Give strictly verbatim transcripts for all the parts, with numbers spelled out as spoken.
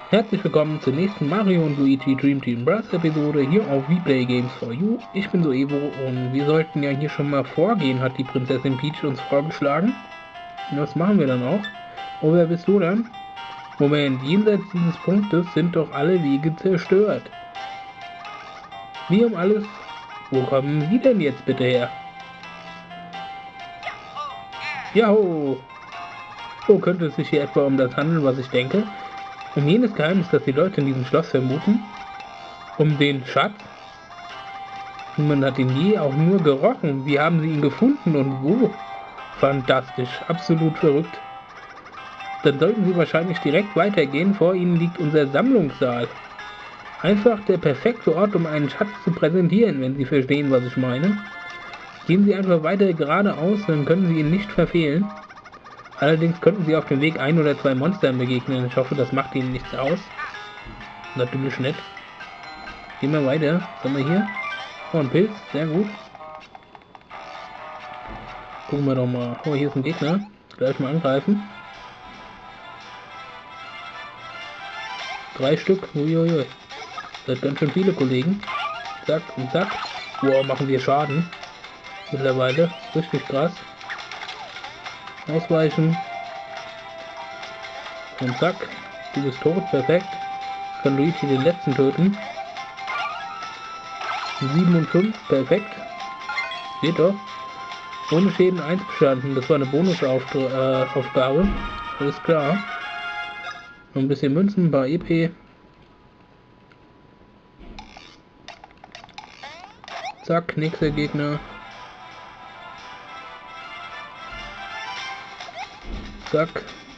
Herzlich willkommen zur nächsten Mario und Luigi Dream Team Brass Episode hier auf Vplay Games for You. Ich bin Soevo und wir sollten ja hier schon mal vorgehen, hat die Prinzessin Peach uns vorgeschlagen. Und das machen wir dann auch. Und wer bist du dann? Moment, jenseits dieses Punktes sind doch alle Wege zerstört. Wie um alles... Wo kommen Sie denn jetzt bitte her? Jaho! So könnte es sich hier etwa um das handeln, was ich denke. Um jenes Geheimnis, das die Leute in diesem Schloss vermuten. Um den Schatz. Niemand hat ihn je auch nur gerochen. Wie haben sie ihn gefunden und wo? Fantastisch, absolut verrückt. Dann sollten sie wahrscheinlich direkt weitergehen. Vor ihnen liegt unser Sammlungssaal. Einfach der perfekte Ort, um einen Schatz zu präsentieren, wenn Sie verstehen, was ich meine. Gehen Sie einfach weiter geradeaus, dann können Sie ihn nicht verfehlen. Allerdings könnten Sie auf dem Weg ein oder zwei Monstern begegnen. Ich hoffe, das macht Ihnen nichts aus. Natürlich nicht. Gehen wir weiter. Was haben wir hier? Oh, ein Pilz. Sehr gut. Gucken wir doch mal. Oh, hier ist ein Gegner. Gleich mal angreifen. Drei Stück. Uiuiui. Das sind ganz schön viele Kollegen. Zack und zack. Wow, machen wir Schaden. Mittlerweile. Richtig krass. Ausweichen. Und zack. Du bist tot. Perfekt. Kann Luigi den letzten töten. sieben und fünf. Perfekt. Geht doch. Ohne Schäden eins bestanden. Das war eine Bonusaufgabe. Äh, Alles klar. Noch ein bisschen Münzen, ein paar E P. Zack, nächster Gegner. Zack.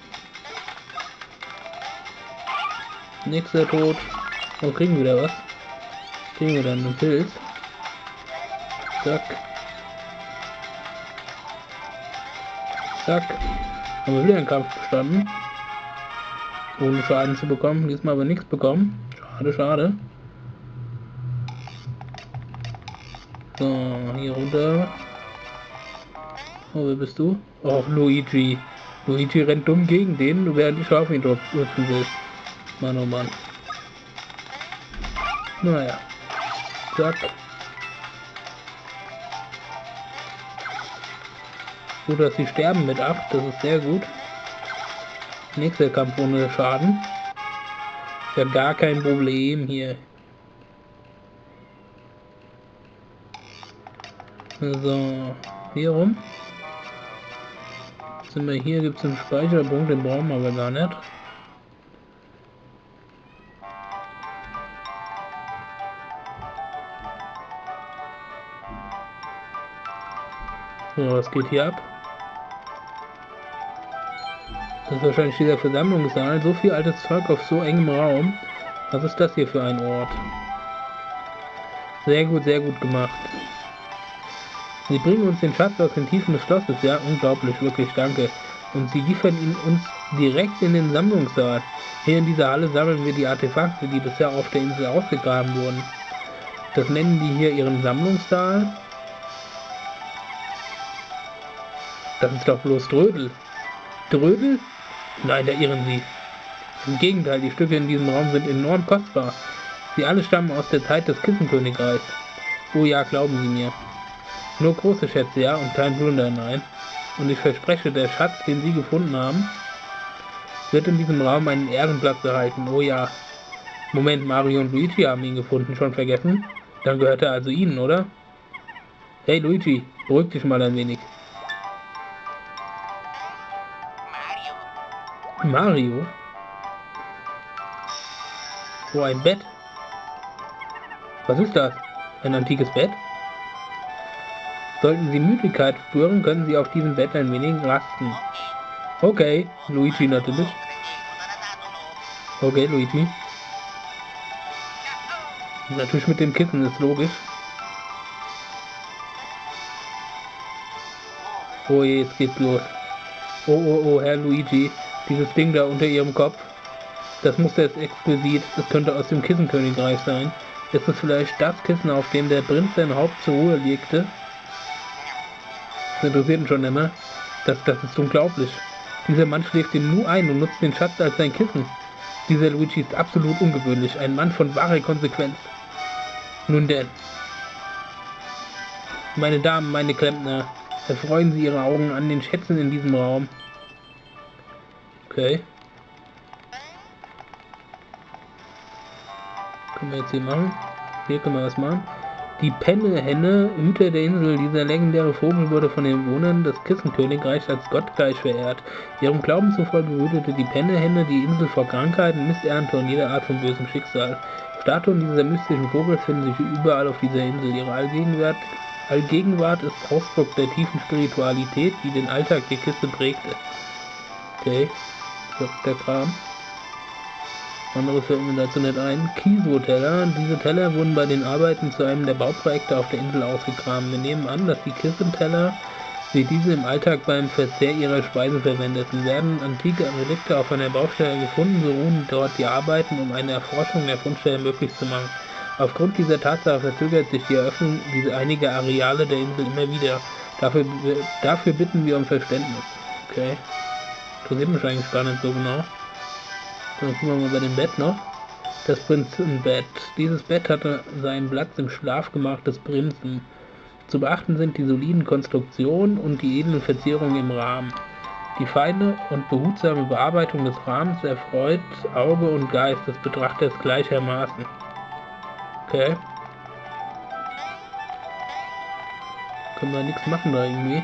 Nächster tot. Und kriegen wir wieder was. Kriegen wir dann einen Pilz. Zack. Zack. Haben wir wieder einen Kampf bestanden. Ohne Schaden zu bekommen. Diesmal aber nichts bekommen. Schade, schade. So, hier runter. Oh, wer bist du? Oh, Luigi. Luigi rennt dumm gegen den, während ich auf ihn drücken will. Mann, oh Mann. Naja. Zack. Gut, dass sie sterben mit acht, das ist sehr gut. Nächster Kampf ohne Schaden. Ist ja gar kein Problem hier. So, hier rum. Sind wir hier, gibt es einen Speicherpunkt, den brauchen wir aber gar nicht. So, was geht hier ab? Das ist wahrscheinlich dieser Versammlungssaal. So viel altes Zeug auf so engem Raum. Was ist das hier für ein Ort? Sehr gut, sehr gut gemacht. Sie bringen uns den Schatz aus den Tiefen des Schlosses. Ja, unglaublich, wirklich, danke. Und sie liefern ihn uns direkt in den Sammlungssaal. Hier in dieser Halle sammeln wir die Artefakte, die bisher auf der Insel ausgegraben wurden. Das nennen die hier ihren Sammlungssaal. Das ist doch bloß Drödel. Drödel? Nein, da irren Sie. Im Gegenteil, die Stücke in diesem Raum sind enorm kostbar. Sie alle stammen aus der Zeit des Kissenkönigreichs. Oh ja, glauben Sie mir. Nur große Schätze, ja, und kein Plunder, nein. Und ich verspreche, der Schatz, den Sie gefunden haben, wird in diesem Raum einen Ehrenplatz erhalten. Oh ja. Moment, Mario und Luigi haben ihn gefunden, schon vergessen? Dann gehört er also Ihnen, oder? Hey Luigi, beruhig dich mal ein wenig. Mario? Oh, ein Bett. Was ist das? Ein antikes Bett? Sollten Sie Müdigkeit spüren, können Sie auf diesem Bett ein wenig rasten. Okay, Luigi natürlich. Okay, Luigi. Natürlich mit dem Kissen, ist logisch. Oh je, jetzt geht's los. Oh, oh, oh, Herr Luigi. Dieses Ding da unter Ihrem Kopf. Das Muster ist exquisit. Es könnte aus dem Kissenkönigreich sein. Ist es vielleicht das Kissen, auf dem der Prinz sein Haupt zur Ruhe legte? Das interessiert ihn schon immer. Das, das ist unglaublich. Dieser Mann schläft ihn nur ein und nutzt den Schatz als sein Kissen. Dieser Luigi ist absolut ungewöhnlich, ein Mann von wahrer Konsequenz. Nun denn. Meine Damen, meine Klempner, erfreuen Sie Ihre Augen an den Schätzen in diesem Raum. Okay. Können wir jetzt hier machen? Hier können wir was machen. Die Penne-Henne, Hüter der Insel, dieser legendäre Vogel wurde von den Bewohnern des Kissenkönigreichs als Gott gleich verehrt. Ihrem Glauben zufolge behütete die Penne-Henne die Insel vor Krankheiten, Missernte und jeder Art von bösem Schicksal. Statuen dieser mystischen Vogels finden sich überall auf dieser Insel. Ihre Allgegenwart, Allgegenwart ist Ausdruck der tiefen Spiritualität, die den Alltag der Kiste prägte. Okay, das ist der Kram. Anderes fällt mir dazu nicht ein. Kiso-Teller. Diese Teller wurden bei den Arbeiten zu einem der Bauprojekte auf der Insel ausgegraben. Wir nehmen an, dass die Kissenteller wie diese im Alltag beim Verzehr ihrer Speise verwendeten. Werden antike Relikte auf einer Baustelle gefunden, so ruhen dort die Arbeiten, um eine Erforschung der Fundstelle möglich zu machen. Aufgrund dieser Tatsache verzögert sich die Eröffnung dieser einiger Areale der Insel immer wieder. Dafür, dafür bitten wir um Verständnis. Okay. Interessiert mich eigentlich gar nicht so genau. Dann gucken wir mal bei dem Bett noch. Das Prinzenbett. Dieses Bett hatte seinen Platz im Schlafgemach des Prinzen. Zu beachten sind die soliden Konstruktionen und die edlen Verzierungen im Rahmen. Die feine und behutsame Bearbeitung des Rahmens erfreut Auge und Geist des Betrachters gleichermaßen. Okay. Können wir nichts machen da irgendwie.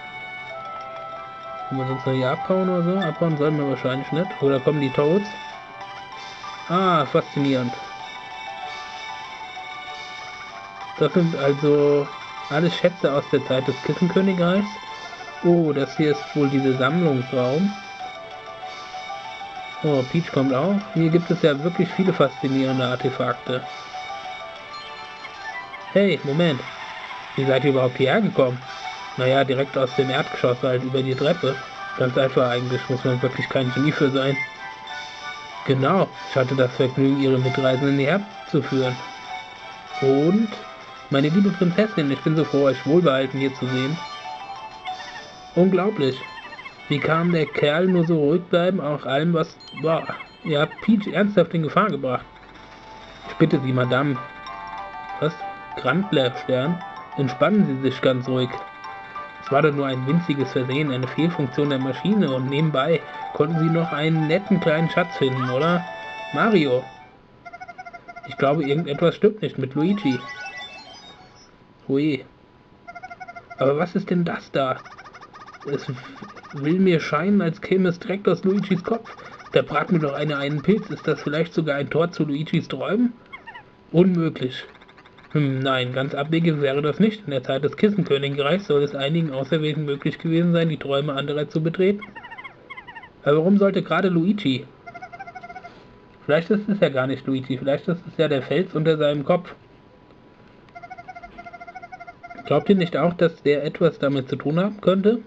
Können wir sonst noch hier abhauen oder so? Abhauen sollen wir wahrscheinlich nicht. Oder kommen die Toads? Ah, faszinierend. Das sind also alles Schätze aus der Zeit des Kissenkönigreichs. Oh, das hier ist wohl dieser Sammlungsraum. Oh, Peach kommt auch. Hier gibt es ja wirklich viele faszinierende Artefakte. Hey, Moment. Wie seid ihr überhaupt hierher gekommen? Naja, direkt aus dem Erdgeschoss, halt über die Treppe. Ganz einfach eigentlich, muss man wirklich kein Genie für sein. Genau, ich hatte das Vergnügen, Ihre Mitreisenden hierher zu führen. Und, meine liebe Prinzessin, ich bin so froh, euch wohlbehalten hier zu sehen. Unglaublich. Wie kann der Kerl nur so ruhig bleiben, auch allem was... Boah, ihr habt Peach ernsthaft in Gefahr gebracht. Ich bitte Sie, Madame. Was? Grandler-Stern? Entspannen Sie sich ganz ruhig. Es war doch nur ein winziges Versehen, eine Fehlfunktion der Maschine und nebenbei konnten Sie noch einen netten kleinen Schatz finden, oder? Mario! Ich glaube, irgendetwas stimmt nicht mit Luigi. Hui. Aber was ist denn das da? Es will mir scheinen, als käme es direkt aus Luigis Kopf. Da brat mir doch einer einen Pilz. Ist das vielleicht sogar ein Tor zu Luigis Träumen? Unmöglich. Hm, nein, ganz abwegig wäre das nicht. In der Zeit des Kissenkönigreichs soll es einigen Auserwählten möglich gewesen sein, die Träume anderer zu betreten. Aber warum sollte gerade Luigi? Vielleicht ist es ja gar nicht Luigi, vielleicht ist es ja der Fels unter seinem Kopf. Glaubt ihr nicht auch, dass der etwas damit zu tun haben könnte?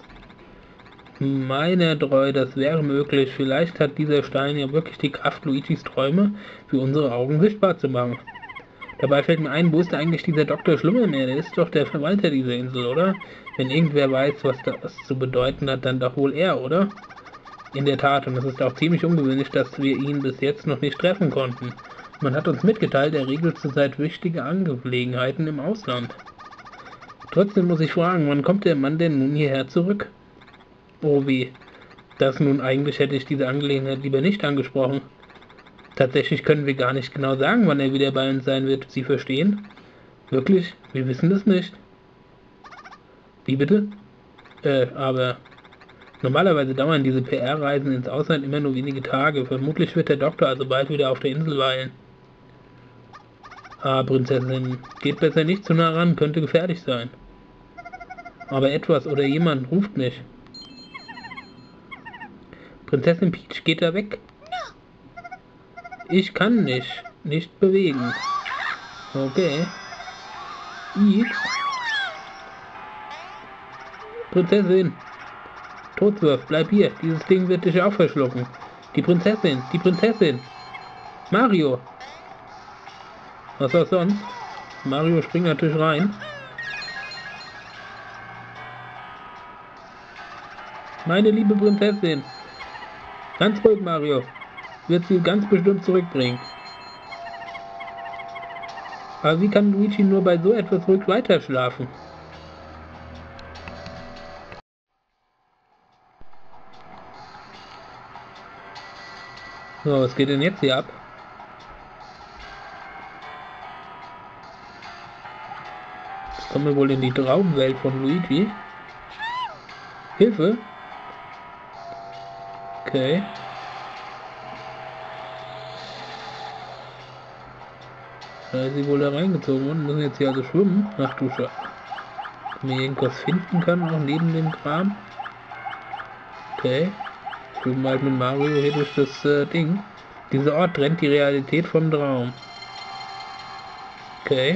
Meine Treu, das wäre möglich. Vielleicht hat dieser Stein ja wirklich die Kraft, Luigis Träume für unsere Augen sichtbar zu machen. Dabei fällt mir ein, wo ist eigentlich dieser Doktor Schlummermeer? Der ist doch der Verwalter dieser Insel, oder? Wenn irgendwer weiß, was das zu bedeuten hat, dann doch wohl er, oder? In der Tat, und es ist auch ziemlich ungewöhnlich, dass wir ihn bis jetzt noch nicht treffen konnten. Man hat uns mitgeteilt, er regelt zurzeit wichtige Angelegenheiten im Ausland. Trotzdem muss ich fragen, wann kommt der Mann denn nun hierher zurück? Oh weh, das nun eigentlich hätte ich diese Angelegenheit lieber nicht angesprochen. Tatsächlich können wir gar nicht genau sagen, wann er wieder bei uns sein wird. Sie verstehen? Wirklich? Wir wissen das nicht. Wie bitte? Äh, aber... Normalerweise dauern diese P R-Reisen ins Ausland immer nur wenige Tage. Vermutlich wird der Doktor also bald wieder auf der Insel weilen. Ah, Prinzessin, geht besser nicht zu nah ran, könnte gefährlich sein. Aber etwas oder jemand ruft mich. Prinzessin Peach, geht da weg. Ich kann nicht, nicht bewegen. Okay. X. Prinzessin. Todswurf, bleib hier. Dieses Ding wird dich auch verschlucken. Die Prinzessin, die Prinzessin. Mario. Was auch sonst? Mario springt natürlich rein. Meine liebe Prinzessin. Ganz ruhig, Mario. wird sie ganz bestimmt zurückbringen. Aber wie kann Luigi nur bei so etwas ruhig weiter schlafen? So, was geht denn jetzt hier ab? Jetzt kommen wir wohl in die Traumwelt von Luigi. Hilfe! Okay. Da ist sie wohl da reingezogen und müssen jetzt hier also schwimmen. Ach du Scheiße. Wenn man irgendwas finden kann, auch neben dem Kram. Okay. Schwimmen halt mit Mario hier durch das äh, Ding. Dieser Ort trennt die Realität vom Traum. Okay.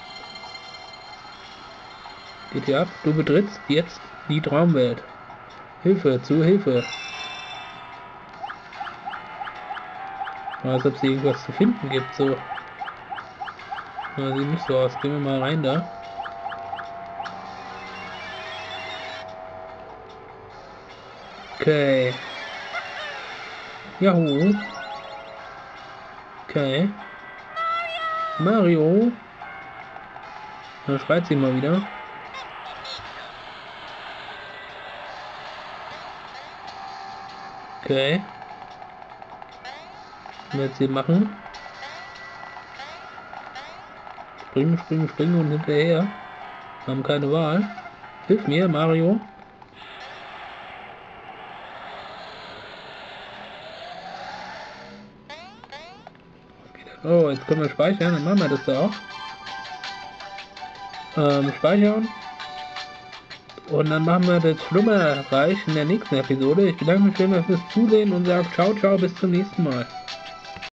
Geht hier ab. Du betrittst jetzt die Traumwelt. Hilfe, zu Hilfe. Als ob es irgendwas zu finden gibt, so. Na, sieht nicht so aus. Gehen wir mal rein da. Okay. Yahoo. Okay. Mario. Da schreit sie mal wieder. Okay. Was wir jetzt hier machen? Springen, springen, springen und hinterher. Haben keine Wahl. Hilf mir, Mario. Oh, jetzt können wir speichern. Dann machen wir das da auch. Ähm, speichern. Und dann machen wir das Schlummerreich in der nächsten Episode. Ich bedanke mich vielmals fürs Zusehen und sage ciao, ciao, bis zum nächsten Mal.